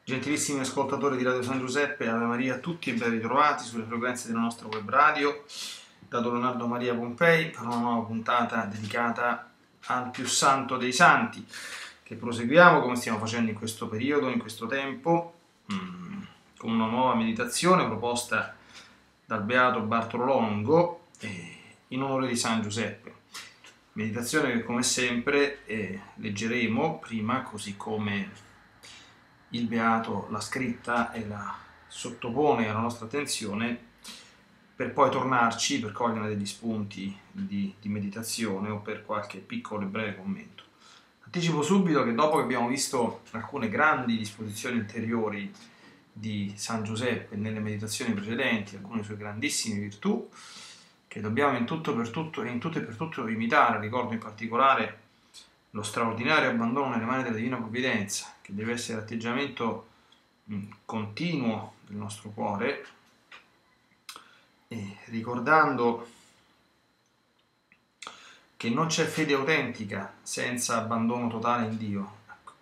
Gentilissimi ascoltatori di Radio San Giuseppe, Ave Maria a tutti e ben ritrovati sulle frequenze della nostra web radio da Don Leonardo Maria Pompei per una nuova puntata dedicata al più santo dei santi che proseguiamo come stiamo facendo in questo periodo, in questo tempo, con una nuova meditazione proposta dal Beato Bartolo Longo in onore di San Giuseppe. Meditazione che come sempre leggeremo prima, così come il Beato l'ha scritta e la sottopone alla nostra attenzione, per poi tornarci per cogliere degli spunti di meditazione o per qualche piccolo e breve commento. Anticipo subito che dopo che abbiamo visto alcune grandi disposizioni interiori di San Giuseppe nelle meditazioni precedenti, alcune sue grandissime virtù, che dobbiamo in tutto e per tutto imitare. Ricordo in particolare lo straordinario abbandono nelle mani della Divina Provvidenza, che deve essere l'atteggiamento continuo del nostro cuore, e ricordando che non c'è fede autentica senza abbandono totale in Dio,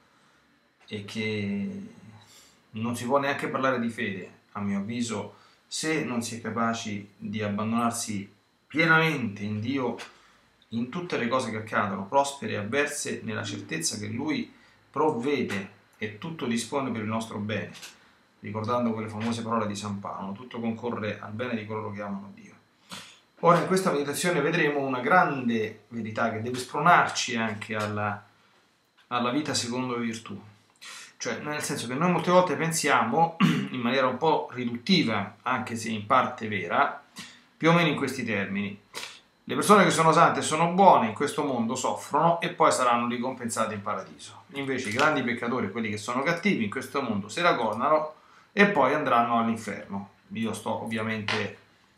e che non si può neanche parlare di fede, a mio avviso, se non si è capaci di abbandonarsi pienamente in Dio in tutte le cose che accadono, prospere e avverse, nella certezza che Lui provvede e tutto dispone per il nostro bene, ricordando quelle famose parole di San Paolo: tutto concorre al bene di coloro che amano Dio. Ora in questa meditazione vedremo una grande verità che deve spronarci anche alla vita secondo virtù, cioè nel senso che noi molte volte pensiamo in maniera un po' riduttiva, anche se in parte vera, più o meno in questi termini: le persone che sono sante e sono buone in questo mondo soffrono e poi saranno ricompensate in paradiso. Invece i grandi peccatori, quelli che sono cattivi, in questo mondo se la godano e poi andranno all'inferno. Io sto ovviamente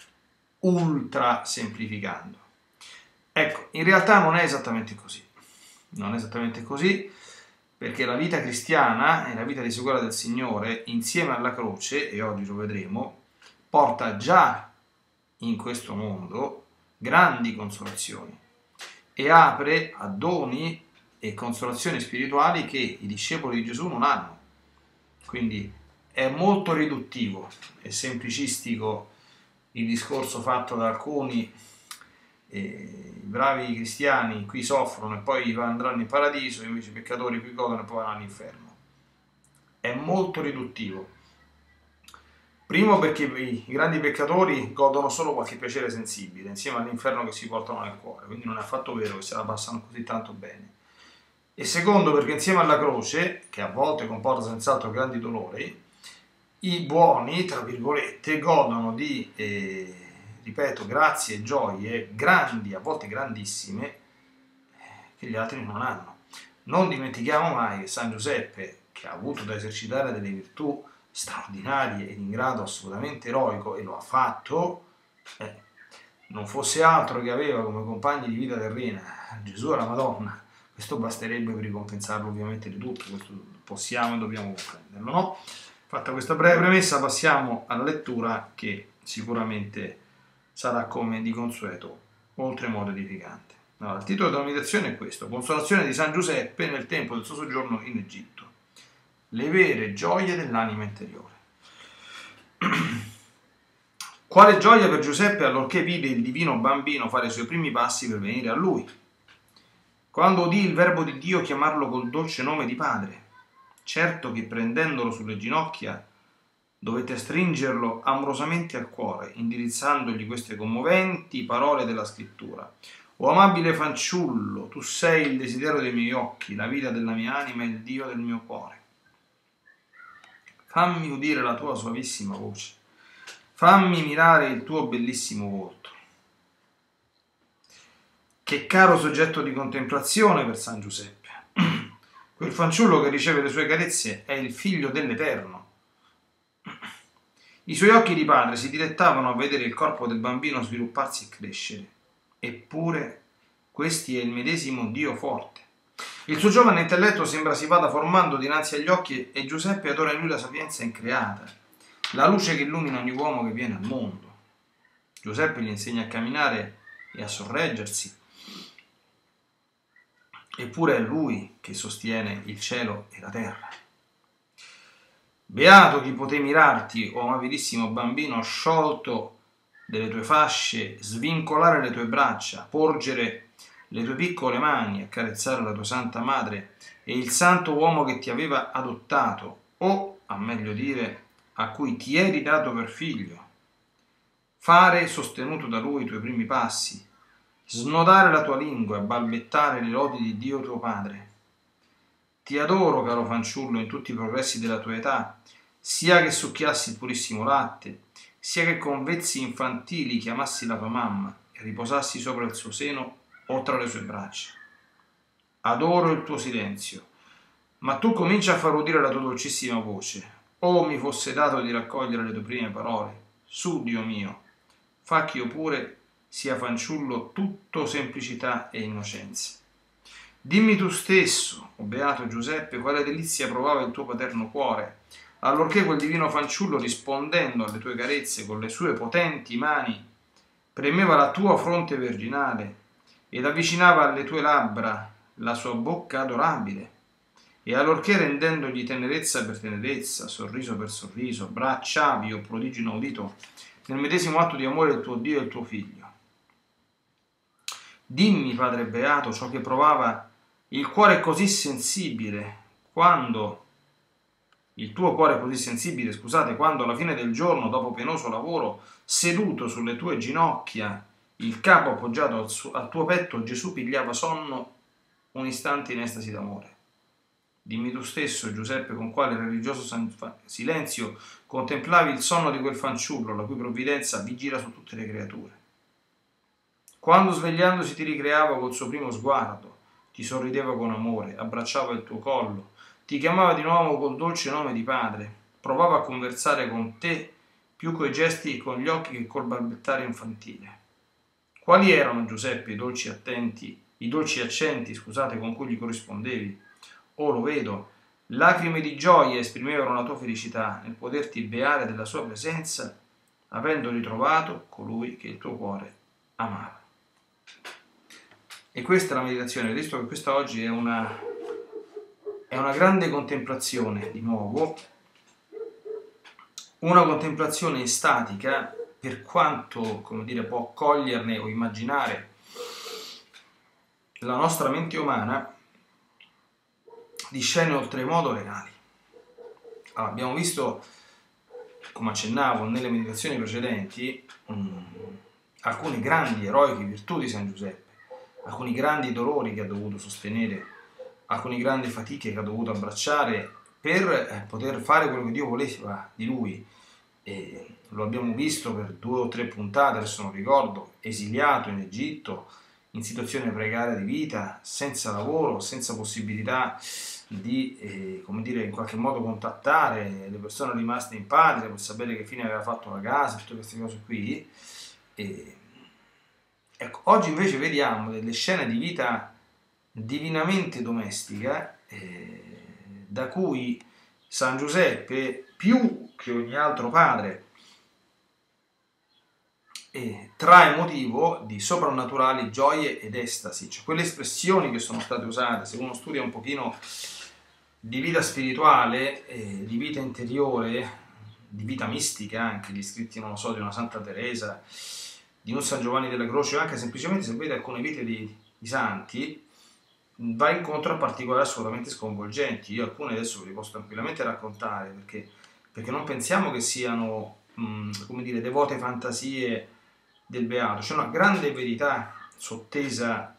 ultra semplificando. Ecco, in realtà non è esattamente così. Non è esattamente così, perché la vita cristiana e la vita di seguire del Signore, insieme alla croce, e oggi lo vedremo, porta già in questo mondo grandi consolazioni e apre a doni e consolazioni spirituali che i discepoli di Gesù non hanno. Quindi è molto riduttivo e semplicistico il discorso fatto da alcuni: i bravi cristiani qui soffrono e poi andranno in paradiso, invece i peccatori qui godono e poi vanno all'inferno. È molto riduttivo. Primo perché i grandi peccatori godono solo qualche piacere sensibile, insieme all'inferno che si portano nel cuore, quindi non è affatto vero che se la passano così tanto bene. E secondo perché insieme alla croce, che a volte comporta senz'altro grandi dolori, i buoni, tra virgolette, godono di, ripeto, grazie e gioie grandi, a volte grandissime, che gli altri non hanno. Non dimentichiamo mai che San Giuseppe, che ha avuto da esercitare delle virtù straordinarie ed in grado assolutamente eroico, e lo ha fatto, non fosse altro che aveva come compagni di vita terrena Gesù e la Madonna, questo basterebbe per ricompensarlo ovviamente di tutto. Questo possiamo e dobbiamo comprenderlo, no? Fatta questa breve premessa, passiamo alla lettura, che sicuramente sarà, come di consueto, oltremodo edificante. Allora, il titolo della meditazione è questo: Consolazione di San Giuseppe nel tempo del suo soggiorno in Egitto. Le vere gioie dell'anima interiore. Quale gioia per Giuseppe allorché vide il divino bambino fare i suoi primi passi per venire a lui, quando udì il verbo di Dio chiamarlo col dolce nome di padre. Certo che prendendolo sulle ginocchia dovette stringerlo amorosamente al cuore, indirizzandogli queste commoventi parole della scrittura: o amabile fanciullo, tu sei il desiderio dei miei occhi, la vita della mia anima e il Dio del mio cuore. Fammi udire la tua suavissima voce, fammi mirare il tuo bellissimo volto. Che caro soggetto di contemplazione per San Giuseppe. Quel fanciullo che riceve le sue carezze è il figlio dell'Eterno. I suoi occhi di padre si dilettavano a vedere il corpo del bambino svilupparsi e crescere. Eppure questi è il medesimo Dio forte. Il suo giovane intelletto sembra si vada formando dinanzi agli occhi e Giuseppe adora in lui la sapienza increata, la luce che illumina ogni uomo che viene al mondo. Giuseppe gli insegna a camminare e a sorreggersi. Eppure è lui che sostiene il cielo e la terra. Beato chi poté mirarti, o amabilissimo bambino, sciolto delle tue fasce, svincolare le tue braccia, porgere le tue piccole mani, accarezzare la tua santa madre e il santo uomo che ti aveva adottato, o, a meglio dire, a cui ti eri dato per figlio, fare sostenuto da lui i tuoi primi passi, snodare la tua lingua e balbettare le lodi di Dio tuo Padre. Ti adoro, caro fanciullo, in tutti i progressi della tua età, sia che succhiassi il purissimo latte, sia che con vezzi infantili chiamassi la tua mamma e riposassi sopra il suo seno o tra le sue braccia. Adoro il tuo silenzio, ma tu comincia a far udire la tua dolcissima voce. Oh, mi fosse dato di raccogliere le tue prime parole. Su, Dio mio, fa che io pure sia fanciullo tutto semplicità e innocenza. Dimmi tu stesso, o beato Giuseppe, quale delizia provava il tuo paterno cuore, allorché quel divino fanciullo, rispondendo alle tue carezze con le sue potenti mani, premeva la tua fronte virginale ed avvicinava alle tue labbra la sua bocca adorabile, e allorché rendendogli tenerezza per tenerezza, sorriso per sorriso, bracciavi o prodigio inaudito nel medesimo atto di amore del tuo Dio e il tuo Figlio. Dimmi, Padre Beato, ciò che provava il cuore così sensibile, quando il tuo cuore così sensibile, scusate, quando alla fine del giorno, dopo penoso lavoro, seduto sulle tue ginocchia, il capo appoggiato al tuo petto, Gesù pigliava sonno un istante in estasi d'amore. Dimmi tu stesso, Giuseppe, con quale religioso silenzio contemplavi il sonno di quel fanciullo, la cui provvidenza vigila su tutte le creature. Quando svegliandosi ti ricreava col suo primo sguardo, ti sorrideva con amore, abbracciava il tuo collo, ti chiamava di nuovo col dolce nome di padre, provava a conversare con te più coi gesti e con gli occhi che col balbettare infantile. Quali erano, Giuseppe, i dolci accenti, con cui gli corrispondevi? Oh, lo vedo, lacrime di gioia esprimevano la tua felicità nel poterti beare della sua presenza, avendo ritrovato colui che il tuo cuore amava. E questa è la meditazione, visto che questa oggi è una grande contemplazione, di nuovo, una contemplazione estatica, per quanto, può coglierne o immaginare la nostra mente umana, di scene oltremodo reali. Allora, abbiamo visto, come accennavo nelle meditazioni precedenti, alcune grandi eroiche virtù di San Giuseppe, alcuni grandi dolori che ha dovuto sostenere, alcune grandi fatiche che ha dovuto abbracciare per poter fare quello che Dio voleva di lui. E lo abbiamo visto per 2 o 3 puntate, adesso non ricordo, esiliato in Egitto, in situazione precaria di vita, senza lavoro, senza possibilità di in qualche modo contattare le persone rimaste in patria per sapere che fine aveva fatto la casa, tutte queste cose qui. Ecco, oggi invece vediamo delle scene di vita divinamente domestica, da cui San Giuseppe, più che ogni altro padre, trae motivo di soprannaturali gioie ed estasi, cioè quelle espressioni che sono state usate. Se uno studia un pochino di vita spirituale, di vita interiore, di vita mistica, anche gli scritti, non lo so, di una Santa Teresa, di un San Giovanni della Croce, o anche semplicemente se vede alcune vite di santi, va incontro a particolari assolutamente sconvolgenti. Io alcune adesso ve li posso tranquillamente raccontare, perché non pensiamo che siano devote fantasie del beato. C'è una grande verità sottesa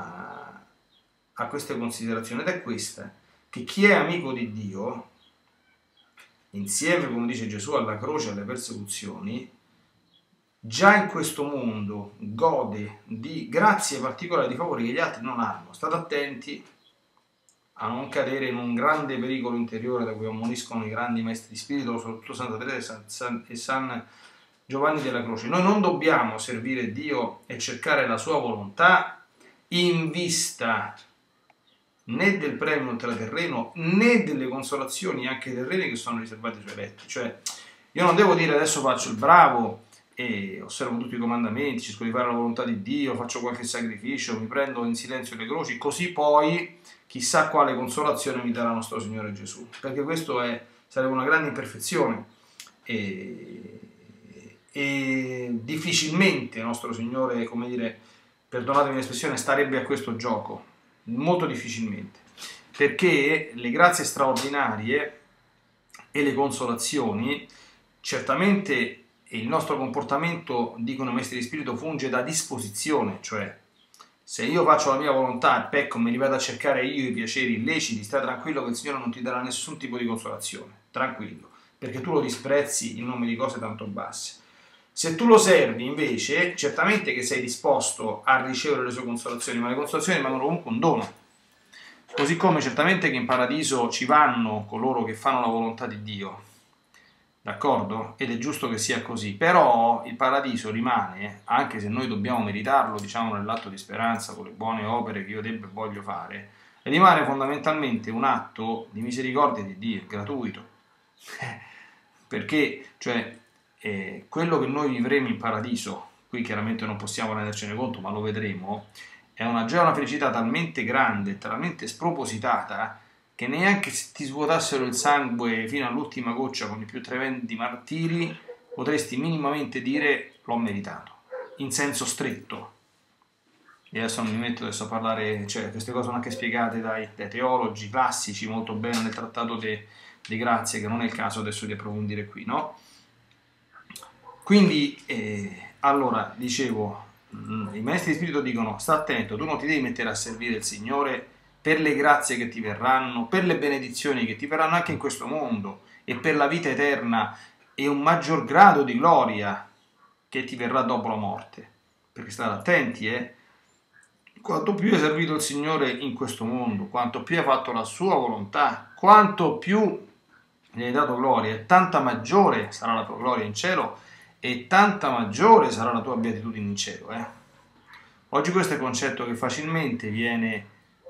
a queste considerazioni, ed è questa: che chi è amico di Dio, insieme, come dice Gesù, alla croce e alle persecuzioni, già in questo mondo gode di grazie particolari, di favori che gli altri non hanno. State attenti a non cadere in un grande pericolo interiore da cui ammoniscono i grandi maestri di spirito, soprattutto Santa Teresa e San Giovanni della Croce. Noi non dobbiamo servire Dio e cercare la sua volontà in vista né del premio ultraterreno né delle consolazioni anche terrene che sono riservate ai suoi eletti. Cioè, io non devo dire adesso faccio il bravo e osservo tutti i comandamenti, cerco di fare la volontà di Dio, faccio qualche sacrificio, mi prendo in silenzio le croci, così poi chissà quale consolazione mi darà nostro Signore Gesù, perché questo è sarebbe una grande imperfezione e difficilmente nostro Signore, come dire, perdonatemi l'espressione, starebbe a questo gioco, molto difficilmente, perché le grazie straordinarie e le consolazioni, certamente il nostro comportamento, dicono i maestri di spirito, funge da disposizione, cioè se io faccio la mia volontà e pecco, me li vado a cercare io i piaceri illeciti, stai tranquillo che il Signore non ti darà nessun tipo di consolazione, tranquillo, perché tu lo disprezzi in nome di cose tanto basse. Se tu lo servi invece, certamente che sei disposto a ricevere le sue consolazioni, ma le consolazioni rimangono comunque un dono. Così come certamente che in paradiso ci vanno coloro che fanno la volontà di Dio, d'accordo? Ed è giusto che sia così, però il paradiso rimane, anche se noi dobbiamo meritarlo, diciamo nell'atto di speranza, con le buone opere che io debbo e voglio fare, rimane fondamentalmente un atto di misericordia di Dio, gratuito. Perché, cioè, quello che noi vivremo in paradiso, qui chiaramente non possiamo rendercene conto, ma lo vedremo, è una gioia e una felicità talmente grande, talmente spropositata, che neanche se ti svuotassero il sangue fino all'ultima goccia con i più tremendi martiri, potresti minimamente dire l'ho meritato, in senso stretto. E adesso non mi metto adesso a parlare, cioè queste cose sono anche spiegate dai teologi classici molto bene nel trattato di Grazie, che non è il caso adesso di approfondire qui, no? Quindi, allora, dicevo, i maestri di spirito dicono, sta attento, tu non ti devi mettere a servire il Signore per le grazie che ti verranno, per le benedizioni che ti verranno anche in questo mondo e per la vita eterna e un maggior grado di gloria che ti verrà dopo la morte. Perché state attenti, quanto più hai servito il Signore in questo mondo, quanto più hai fatto la sua volontà, quanto più gli hai dato gloria, e tanta maggiore sarà la tua gloria in cielo e tanta maggiore sarà la tua beatitudine in cielo. Oggi questo è un concetto che facilmente viene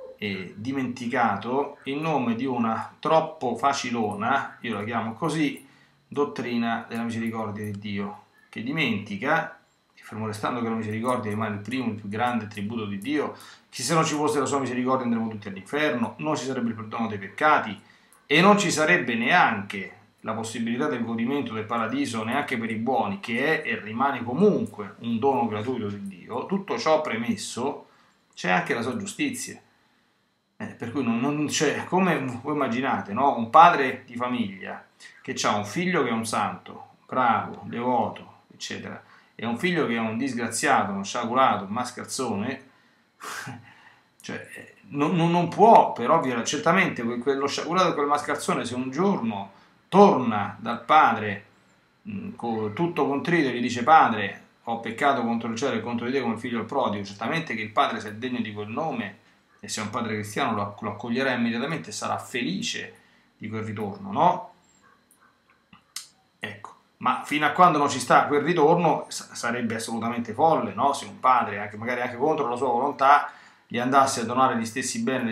dimenticato in nome di una troppo facilona, io la chiamo così, dottrina della misericordia di Dio, che dimentica, fermo restando che la misericordia rimane il primo, il più grande tributo di Dio, che se non ci fosse la sua misericordia andremo tutti all'inferno, non ci sarebbe il perdono dei peccati e non ci sarebbe neanche la possibilità del godimento del paradiso neanche per i buoni, che è e rimane comunque un dono gratuito di Dio. Tutto ciò premesso, c'è anche la sua giustizia. Per cui non c'è, come voi immaginate, no? Un padre di famiglia che ha un figlio che è un santo, bravo, devoto, eccetera, e un figlio che è un disgraziato, un sciagurato, un mascalzone, cioè, non può, per ovvio, certamente quello sciagurato e quel mascalzone, se un giorno torna dal padre tutto contrito e gli dice padre, ho peccato contro il cielo e contro di te come figlio del prodigo, certamente che il padre, se è degno di quel nome, e se è un padre cristiano lo accoglierà immediatamente e sarà felice di quel ritorno, no? Ecco, ma fino a quando non ci sta quel ritorno sarebbe assolutamente folle, no? Se un padre, magari anche contro la sua volontà, gli andasse a donare gli stessi beni,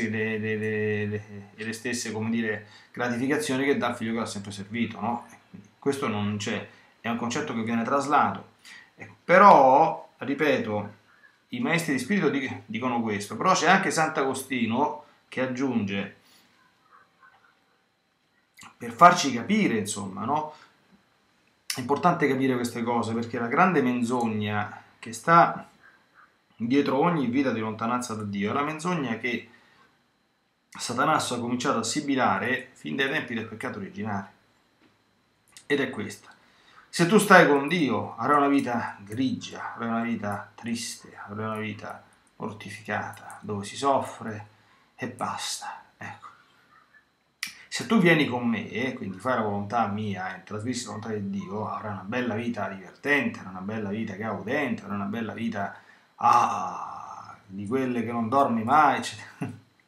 le stesse, come dire, gratificazioni che dà il figlio che l'ha sempre servito, no? Questo non c'è, è un concetto che viene traslato. Però, ripeto, i maestri di spirito dicono questo, però c'è anche Sant'Agostino che aggiunge, per farci capire, insomma, no? È importante capire queste cose, perché la grande menzogna che sta dietro ogni vita di lontananza da Dio è la menzogna che Satanasso ha cominciato a sibilare fin dai tempi del peccato originale, ed è questa: se tu stai con Dio avrai una vita grigia, avrai una vita triste, avrai una vita mortificata, dove si soffre e basta. Ecco. Se tu vieni con me, quindi fai la volontà mia e trasgredisci la volontà di Dio, avrai una bella vita divertente, una bella vita gaudente, avrai una bella vita di quelle che non dormi mai, eccetera.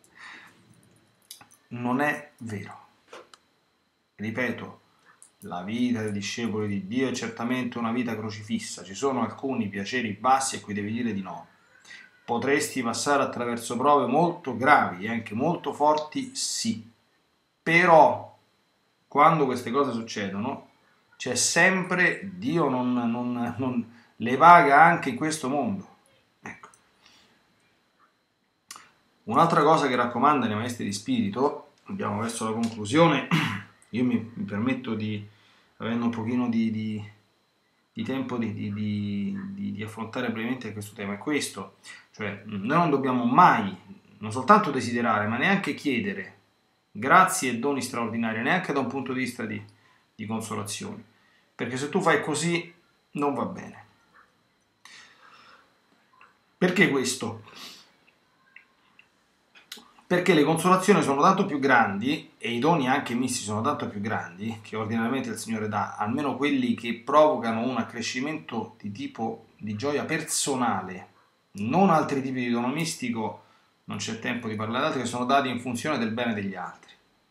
Non è vero. Ripeto, la vita dei discepoli di Dio è certamente una vita crocifissa, ci sono alcuni piaceri bassi a cui devi dire di no. Potresti passare attraverso prove molto gravi e anche molto forti, sì. Però, quando queste cose succedono, c'è sempre Dio non le vaga anche in questo mondo. Ecco. Un'altra cosa che raccomandano i maestri di spirito, andiamo verso la conclusione, io mi permetto di, avendo un pochino di tempo di affrontare brevemente questo tema, è questo, cioè noi non dobbiamo mai, non soltanto desiderare, ma neanche chiedere grazie e doni straordinari, neanche da un punto di vista di consolazione, perché se tu fai così non va bene. Perché questo? Perché le consolazioni sono tanto più grandi e i doni anche misti sono tanto più grandi che ordinariamente il Signore dà, almeno quelli che provocano un accrescimento di tipo di gioia personale, non altri tipi di dono mistico, non c'è tempo di parlare, altri che sono dati in funzione del bene degli altri.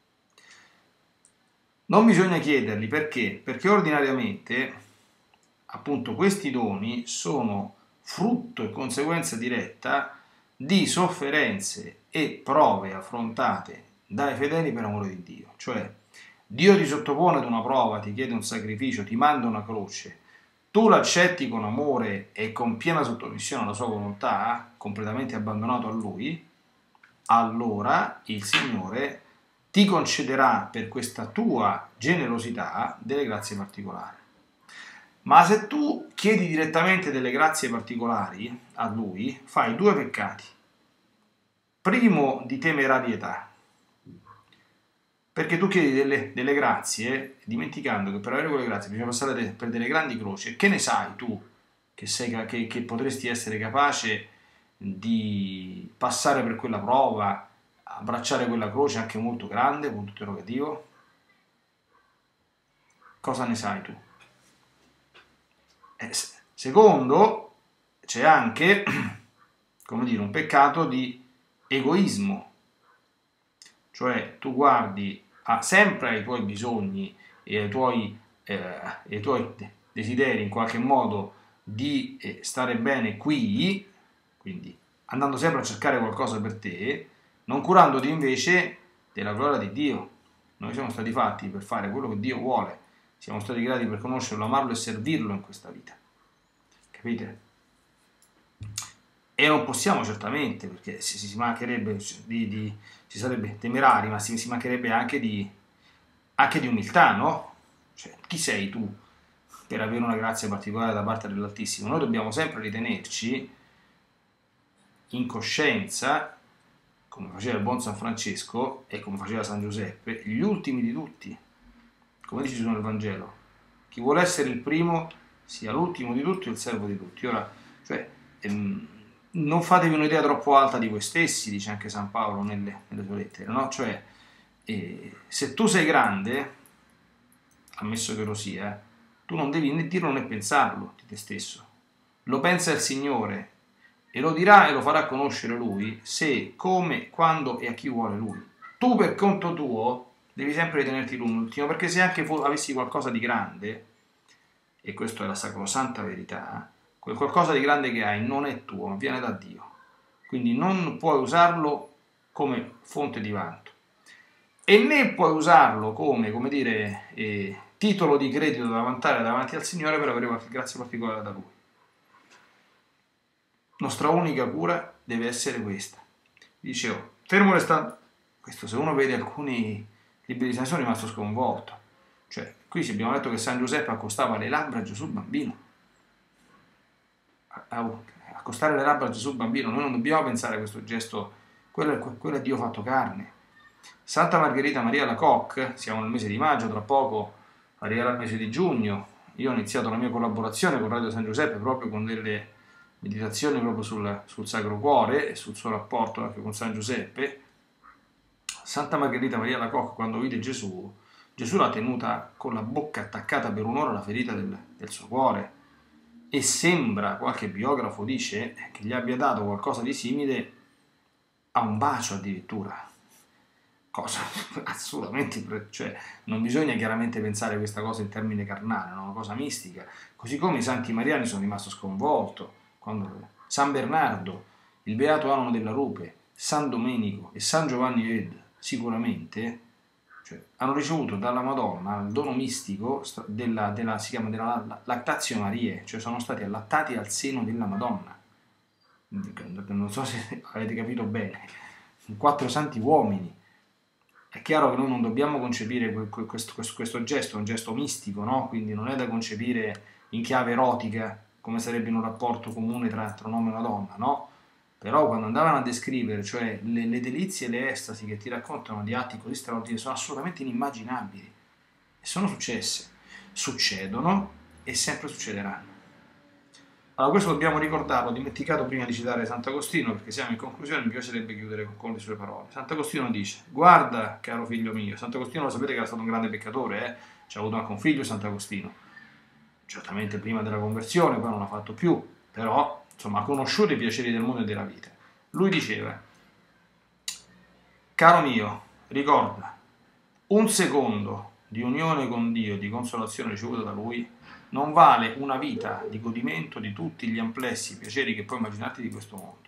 Non bisogna chiederli perché? Perché ordinariamente appunto questi doni sono frutto e conseguenza diretta di sofferenze e prove affrontate dai fedeli per amore di Dio. Cioè Dio ti sottopone ad una prova, ti chiede un sacrificio, ti manda una croce, tu l'accetti con amore e con piena sottomissione alla sua volontà, completamente abbandonato a Lui, allora il Signore ti concederà per questa tua generosità delle grazie particolari. Ma se tu chiedi direttamente delle grazie particolari a Lui, fai due peccati. Primo, di temerarietà, perché tu chiedi delle grazie dimenticando che per avere quelle grazie bisogna passare per delle grandi croci. Che ne sai tu che potresti essere capace di passare per quella prova, abbracciare quella croce anche molto grande, punto interrogativo? Cosa ne sai tu? Secondo, c'è anche, come dire, un peccato di egoismo, cioè tu guardi sempre ai tuoi bisogni e ai tuoi desideri in qualche modo di stare bene qui, quindi andando sempre a cercare qualcosa per te, non curandoti invece della gloria di Dio. Noi siamo stati fatti per fare quello che Dio vuole, siamo stati creati per conoscerlo, amarlo e servirlo in questa vita. Capite? E non possiamo certamente, perché si mancherebbe si sarebbe temerari, ma si mancherebbe anche di umiltà, no? Cioè, chi sei tu per avere una grazia particolare da parte dell'Altissimo? Noi dobbiamo sempre ritenerci in coscienza, come faceva il buon San Francesco e come faceva San Giuseppe, gli ultimi di tutti, come dice Gesù nel Vangelo. Chi vuole essere il primo sia l'ultimo di tutti e il servo di tutti. Ora, cioè, non fatevi un'idea troppo alta di voi stessi, dice anche San Paolo nelle sue lettere, no? Cioè, se tu sei grande, ammesso che lo sia, tu non devi né dirlo né pensarlo di te stesso. Lo pensa il Signore e lo dirà e lo farà conoscere Lui se, come, quando e a chi vuole Lui. Tu per conto tuo devi sempre ritenerti l'ultimo, perché se anche avessi qualcosa di grande, e questa è la sacrosanta verità, quel qualcosa di grande che hai non è tuo, ma viene da Dio. Quindi non puoi usarlo come fonte di vanto. E né puoi usarlo come dire, titolo di credito da vantare davanti al Signore per avere qualche grazia particolare da Lui. Nostra unica cura deve essere questa. Dicevo, fermo restando questo, se uno vede alcuni libri di San sono rimasto sconvolto. Cioè, qui abbiamo letto che San Giuseppe accostava le labbra a Gesù bambino. Accostare le labbra a Gesù bambino, noi non dobbiamo pensare a questo gesto, quello è Dio fatto carne. Santa Margherita Maria Lacoque, siamo nel mese di maggio, tra poco arriverà il mese di giugno. Io ho iniziato la mia collaborazione con Radio San Giuseppe proprio con delle meditazioni proprio sul Sacro Cuore e sul suo rapporto anche con San Giuseppe. Santa Margherita Maria Lacoque, quando vide Gesù l'ha tenuta con la bocca attaccata per un'ora alla ferita del suo cuore, e sembra, qualche biografo dice, che gli abbia dato qualcosa di simile a un bacio addirittura. Cosa assolutamente, cioè non bisogna chiaramente pensare questa cosa in termine carnale, è una cosa mistica. Così come i santi mariani sono rimasto sconvolto quando San Bernardo, il beato Anno della Rupe, San Domenico e San Giovanni Ed sicuramente, cioè, hanno ricevuto dalla Madonna il dono mistico si chiama della lactatio Mariae, cioè sono stati allattati al seno della Madonna. Non so se avete capito bene, 4 santi uomini È chiaro che noi non dobbiamo concepire questo gesto, è un gesto mistico, no? Quindi non è da concepire in chiave erotica, come sarebbe in un rapporto comune tra un uomo e una donna, no? Però quando andavano a descrivere, cioè le delizie e le estasi che ti raccontano di atti così straordinari, sono assolutamente inimmaginabili. E sono successe, succedono e sempre succederanno. Allora, questo dobbiamo ricordarlo, ho dimenticato prima di citare Sant'Agostino, perché siamo in conclusione, mi piacerebbe chiudere con le sue parole. Sant'Agostino dice, guarda, caro figlio mio, Sant'Agostino lo sapete che era stato un grande peccatore, c'ha avuto anche un figlio Sant'Agostino, certamente prima della conversione, poi non l'ha fatto più, però, insomma, ha conosciuto i piaceri del mondo e della vita. Lui diceva, caro mio, ricorda, un secondo di unione con Dio, di consolazione ricevuta da Lui, non vale una vita di godimento di tutti gli amplessi piaceri che puoi immaginarti di questo mondo.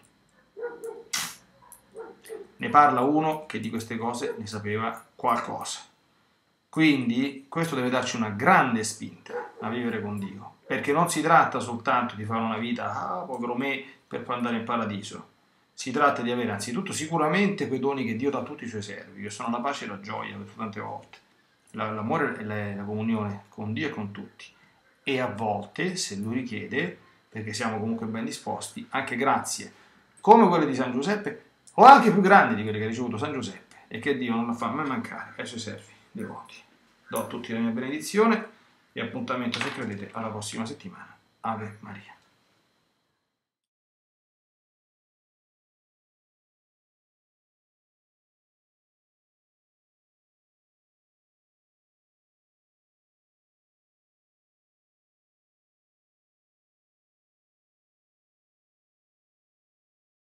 Ne parla uno che di queste cose ne sapeva qualcosa. Quindi questo deve darci una grande spinta a vivere con Dio, perché non si tratta soltanto di fare una vita, povero me, per poi andare in paradiso. Si tratta di avere anzitutto sicuramente quei doni che Dio dà a tutti i suoi servi, che sono la pace e la gioia, l'ho detto tante volte, l'amore e la comunione con Dio e con tutti. E a volte, se Lui richiede, perché siamo comunque ben disposti, anche grazie, come quelle di San Giuseppe, o anche più grandi di quelle che ha ricevuto San Giuseppe, e che Dio non la fa mai mancare ai suoi servi devoti. Do a tutti la mia benedizione e appuntamento, se credete, alla prossima settimana. Ave Maria.